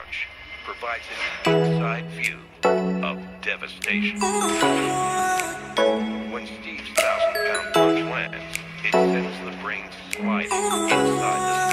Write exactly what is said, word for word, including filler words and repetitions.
punch provides an inside view of devastation. When Steve's thousand-pound punch lands, it sends the brain sliding inside the